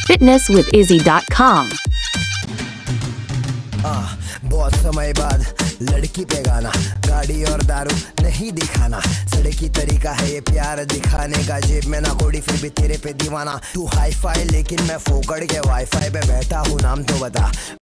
fitnesswithizzy.com। बहुत समय बाद लड़की पे गाना, गाड़ी और दारू नहीं दिखाना, सड़की तरीका है ये प्यार दिखाने का, जेब में ना कोड़ी फिर भी तेरे पे दीवाना, तू हाई फाई लेकिन मैं फोकड़ के वाईफाई पे बैठा हूँ, नाम तो बता।